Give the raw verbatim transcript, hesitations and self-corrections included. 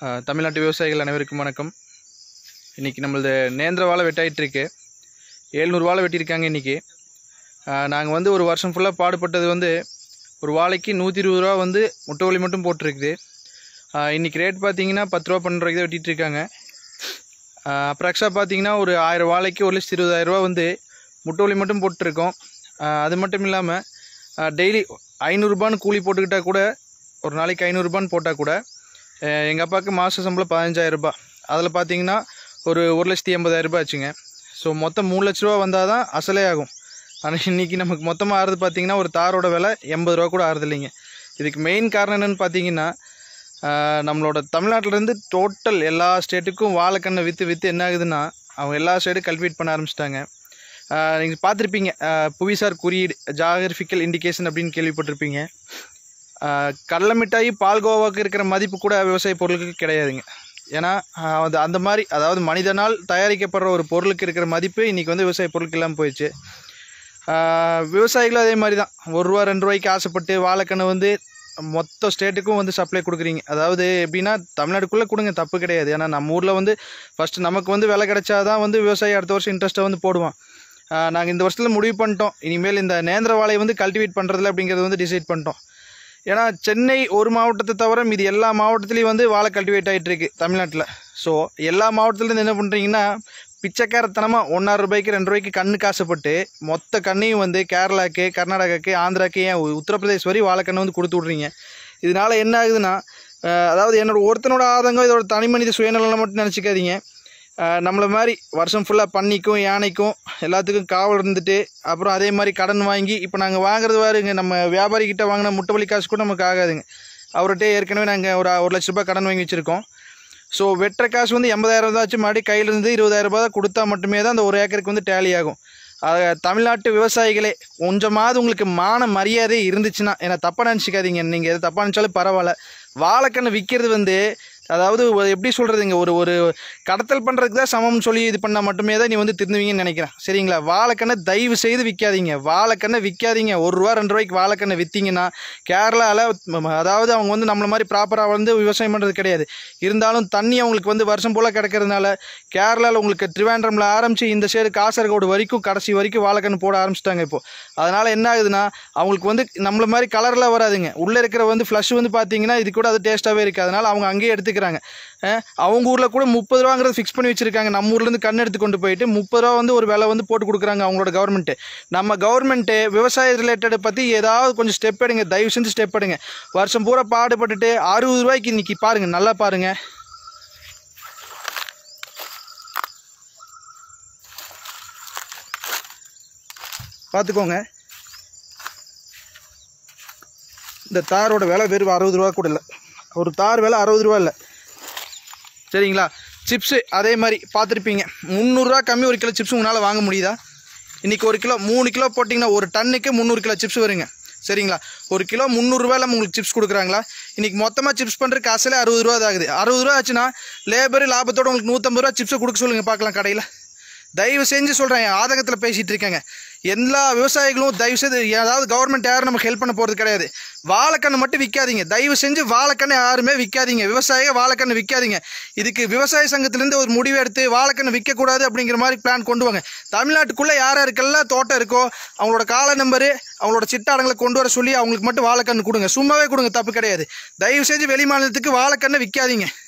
தமிழ்நாட்டு விவசாயிகள் அனைவருக்கும் வணக்கம். இன்றைக்கி நம்மளது நேந்திர வாழை வெட்டாயிட்ருக்கு. ஏழ்நூறு வாழை வெட்டியிருக்காங்க இன்றைக்கி. நாங்கள் வந்து ஒரு வருஷம் ஃபுல்லாக பாடுபட்டது வந்து ஒரு வாழைக்கு நூற்றி இருபது ரூபா வந்து முட்டை வலி மட்டும் போட்டிருக்குது. இன்றைக்கி ரேட் பார்த்திங்கன்னா பத்து ரூபா பன்னெண்டு ரூபாய்க்கு தான் வெட்டிகிட்ருக்காங்க. அப்ராக்ஸாக பார்த்திங்கன்னா ஒரு ஆயிரம் வாழைக்கு ஒரு லட்சத்து இருபதாயிரரூபா வந்து முட்டை வலி மட்டும் போட்டிருக்கோம். அது மட்டும் இல்லாமல் டெய்லி ஐநூறுரூபான்னு கூலி போட்டுக்கிட்டால் கூட, ஒரு நாளைக்கு ஐநூறுரூபான்னு போட்டால் கூட எங்கள் அப்பாவுக்கு மாத சம்பளம் பதினஞ்சாயிரரூபா. அதில் பார்த்தீங்கன்னா ஒரு ஒரு லட்சத்தி எண்பதாயிரரூபா ஆச்சுங்க. ஸோ மொத்தம் மூணு லட்ச ரூபா வந்தால் தான் அசலே ஆகும். ஆனால் இன்றைக்கி நமக்கு மொத்தமாக ஆறுது பார்த்திங்கன்னா ஒரு தாரோட விலை எண்பது ரூபா கூட ஆறுது இல்லைங்க. இதுக்கு மெயின் காரணம் என்னென்னு பார்த்தீங்கன்னா, நம்மளோட தமிழ்நாட்டிலேருந்து டோட்டல் எல்லா ஸ்டேட்டுக்கும் வாழைக்கண்ணை விற்று விற்று என்ன ஆகுதுன்னா, அவங்க எல்லா ஸ்டேட்டும் கல்டிவேட் பண்ண ஆரம்பிச்சிட்டாங்க. நீங்கள் பார்த்துருப்பீங்க, புவிசார் குறியீடு ஜாகிரபிக்கல் இண்டிகேஷன் அப்படின்னு கேள்விப்பட்டிருப்பீங்க. கடலை மிட்டாய் பால்கோவாவுக்கு இருக்கிற மதிப்பு கூட விவசாய பொருளுக்கு கிடையாதுங்க. ஏன்னா அது அந்த மாதிரி, அதாவது மனிதனால் தயாரிக்கப்படுற ஒரு பொருளுக்கு இருக்கிற மதிப்பு இன்றைக்கி வந்து விவசாய பொருளுக்கு இல்லாமல் போயிடுச்சு. விவசாயிகளும் அதே மாதிரி தான், ஒரு ரூபா ரெண்டு ரூபாய்க்கு ஆசைப்பட்டு வாழைக்கண்ணை வந்து மொத்த ஸ்டேட்டுக்கும் வந்து சப்ளை கொடுக்குறீங்க. அதாவது எப்படின்னா, தமிழ்நாடுக்குள்ளே கொடுங்க, தப்பு கிடையாது. ஏன்னா நம்ம ஊரில் வந்து ஃபஸ்ட்டு நமக்கு வந்து விலை கிடைச்சாதான் வந்து விவசாயி அடுத்த வருஷம் இன்ட்ரெஸ்ட்டை வந்து போடுவான். நாங்கள் இந்த வருஷத்தில் முடிவு பண்ணிட்டோம், இனிமேல் இந்த நேந்திர வாழையை வந்து கல்டிவேட் பண்ணுறதில்ல அப்படிங்கிறது வந்து டிசைட் பண்ணிட்டோம். ஏன்னா சென்னை ஒரு மாவட்டத்தை தவிர மீது எல்லா மாவட்டத்துலேயும் வந்து வாழை கல்டிவேட் ஆகிட்டுருக்கு தமிழ்நாட்டில். ஸோ எல்லா மாவட்டத்துலேருந்து என்ன பண்ணுறீங்கன்னா, பிச்சைக்காரத்தனமாக ஒன்றாறு ரூபாய்க்கு ரெண்டு ரூபாய்க்கு கண்ணுக்கு ஆசைப்பட்டு மொத்த கண்ணையும் வந்து கேரளாவுக்கு, கர்நாடகாவுக்கு, ஆந்திராவுக்கு, ஏன் உத்தரப்பிரதேஷ் வரை வாழைக்கண்ணை வந்து கொடுத்து விட்றீங்க. இதனால் என்ன ஆகுதுன்னா, அதாவது என்னோட ஒருத்தனோட ஆதங்கம், இதோட தனி மனித சுயநலம் மட்டும் நினச்சிக்காதீங்க. நம்மளை மாதிரி வருஷம் ஃபுல்லாக பன்னிக்கும் யானைக்கும் எல்லாத்துக்கும் காவல் இருந்துட்டு, அப்புறம் அதே மாதிரி கடன் வாங்கி, இப்போ நாங்கள் வாங்குறது வாருங்க, நம்ம வியாபாரிக்கிட்ட வாங்கின முட்டை வலி காசு கூட நமக்கு ஆகாதுங்க. அவர்கிட்ட ஏற்கனவே நாங்கள் ஒரு ஒரு லட்ச ரூபாய் கடன் வாங்கி வச்சுருக்கோம். ஸோ வெட்டுற காசு வந்து எண்பதாயிரம் தான் ஆச்சு. மறுபடியும் கையிலேருந்து இருபதாயிரம் ரூபாய் தான் கொடுத்தா மட்டுமே தான் அந்த ஒரு ஏக்கருக்கு வந்து டேலி ஆகும். தமிழ்நாட்டு விவசாயிகளே, கொஞ்சமாவது உங்களுக்கு மான மரியாதை இருந்துச்சுன்னா, ஏன்னா தப்பாக நினச்சிக்காதீங்க, நீங்கள் எது தப்பாக நினச்சாலும் பரவாயில்ல. வாழைக்கண்ணை விற்கிறது வந்து, அதாவது எப்படி சொல்கிறதுங்க, ஒரு ஒரு கடத்தல் பண்ணுறதுக்கு தான் சமம்னு சொல்லி இது பண்ணால் மட்டுமே தான் நீ வந்து திருந்துவீங்கன்னு நினைக்கிறேன். சரிங்களா? வாழைக்கண்ணை தயவு செய்து விற்காதீங்க. வாழைக்கண்ணை விற்காதீங்க. ஒரு ரூபா ரெண்டு ரூபாய்க்கு வாழைக்கண்ணை விற்றீங்கன்னா, கேரளாவில், அதாவது அவங்க வந்து நம்மள மாதிரி ப்ராப்பராக வந்து விவசாயம் பண்ணுறது கிடையாது. இருந்தாலும் தண்ணி அவங்களுக்கு வந்து வருஷம் போல் கிடைக்கிறதுனால, கேரளாவில் உங்களுக்கு ட்ரிவாண்ட்ரமில் ஆரம்பித்து இந்த சைடு காசர்கோடு வரைக்கும் கடைசி வரைக்கும் வாழைக்கண்ணு போட ஆரம்பிச்சிட்டாங்க இப்போது. அதனால் என்ன ஆகுதுன்னா, அவங்களுக்கு வந்து நம்மள மாதிரி கலரில் வராதுங்க. உள்ளே இருக்கிற வந்து ஃப்ளஷ் வந்து பார்த்தீங்கன்னா இது கூட அது டேஸ்ட்டாகவே இருக்குது. அதனால் அவங்க அங்கேயே எடுத்து அவங்க ஊரில் கூட முப்பது ரூபாங்கிறது ஃபிக்ஸ் பண்ணி வச்சிருக்காங்க. நம்ம ஊர்லேருந்து கண் எடுத்து கொண்டு போயிட்டு முப்பது ரூபா வந்து ஒரு விலை வந்து போட்டு கொடுக்குறாங்க அவங்களோட கவர்மெண்ட்டு. நம்ம கவர்மெண்ட்டு விவசாய ரிலேட்டட் பற்றி ஏதாவது கொஞ்சம் ஸ்டெப் எடுங்க, தயவு செஞ்சு ஸ்டெப் எடுங்க. வருஷம் பூரா பாடுபட்டுட்டு அறுபது ரூபாய்க்கு இன்னைக்கு பாருங்க, நல்லா பாருங்க, பார்த்துக்கோங்க. இந்த தாரோட விலை வெறும் அறுபது ரூபா கூட இல்லை. ஒரு தார் விலை அறுபது ரூபா இல்லை, சரிங்களா? சிப்ஸு அதே மாதிரி பார்த்துருப்பீங்க, முந்நூறுரூவா கம்மி ஒரு கிலோ சிப்ஸ் உங்களால் வாங்க முடியுதா? இன்றைக்கி ஒரு கிலோ மூணு கிலோ போட்டிங்கன்னா ஒரு டன்னுக்கு முந்நூறு கிலோ சிப்ஸ் வருங்க. சரிங்களா? ஒரு கிலோ முந்நூறுரூவாயில் உங்களுக்கு சிப்ஸ் கொடுக்குறாங்களா? இன்றைக்கி மொத்தமாக சிப்ஸ் பண்ணுறதுக்கு காசில் அறுபது ரூபா தான் ஆகுது. அறுபது ரூபா ஆச்சுன்னா லேபர் லாபத்தோடு உங்களுக்கு நூற்றம்பது ரூபா சிப்ஸை கொடுக்க சொல்லுங்கள் பார்க்கலாம் கடையில். தயவு செஞ்சு சொல்கிறேன், ஆதங்கத்தில் பேசிகிட்டு இருக்காங்க. எல்லா விவசாயிகளும் தயவு செய்து, ஏதாவது கவர்மெண்ட் யாரும் நமக்கு ஹெல்ப் பண்ண போகிறது கிடையாது. வாழைக்கண்ணை மட்டும் விற்காதீங்க, தயவு செஞ்சு வாழைக்கண்ணை யாருமே விற்காதீங்க. விவசாயிக வாழைக்கண்ணை விற்காதீங்க. இதுக்கு விவசாய சங்கத்திலேருந்து ஒரு முடிவு எடுத்து வாழைக்கண்ணை விற்கக்கூடாது அப்படிங்கிற மாதிரி பிளான் கொண்டு வாங்க. தமிழ்நாட்டுக்குள்ளே யார் யாருக்கெல்லாம் தோட்டம் இருக்கோ அவங்களோட கால நம்பரு, அவங்களோட சிட்டாடங்களை கொண்டு வர சொல்லி அவங்களுக்கு மட்டும் வாழைக்கண்ணு கொடுங்க. சும்மாவே கொடுங்க, தப்பு கிடையாது. தயவு செஞ்சு வெளி மாநிலத்துக்கு வாழைக்கண்ணை விற்காதீங்க.